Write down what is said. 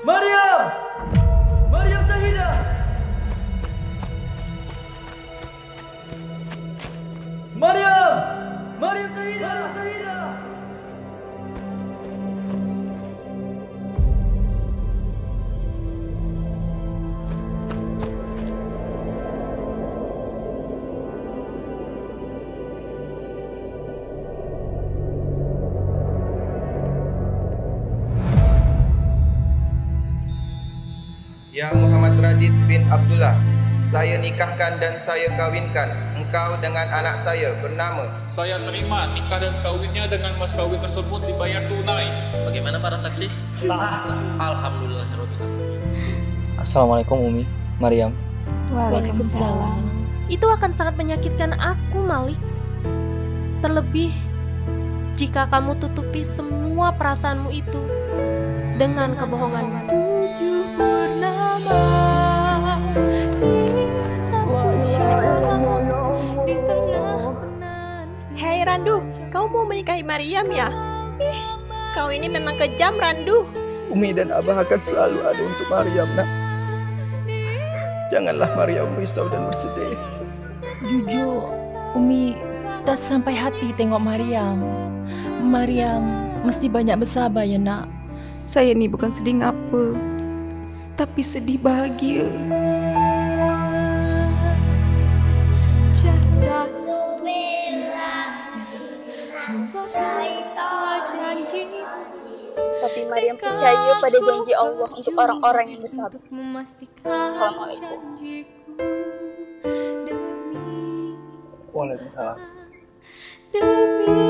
Maryam! Maryam Sahidah! Maryam! Maryam Sahidah! Maryam Sahidah! Ya Muhammad Rajid bin Abdullah, saya nikahkan dan saya kawinkan engkau dengan anak saya bernama. Saya terima nikah dan kawinnya dengan mas kawin tersebut dibayar tunai. Bagaimana para saksi? Sah. Alhamdulillahirobbilalamin. Assalamualaikum Umi, Maryam. Waalaikumsalam. Itu akan sangat menyakitkan aku, Malik. Terlebih jika kamu tutupi semua perasaanmu itu dengan kebohongan. 7 purnama di satu syawal di tengah penanti. Hei Randu, kau mau menikahi Maryam ya? Kau ini memang kejam, Randu. Umi dan Abah akan selalu ada untuk Maryam, nak. Janganlah Maryam risau dan bersedih. Jujur, Umi tak sampai hati tengok Maryam. Maryam mesti banyak bersabar ya nak. Saya ni bukan sedih ngapa, tapi sedih bahagia. Tapi Maryam percaya pada janji Allah untuk orang-orang yang bersabar. Assalamualaikum. Waalaikumsalam. Demi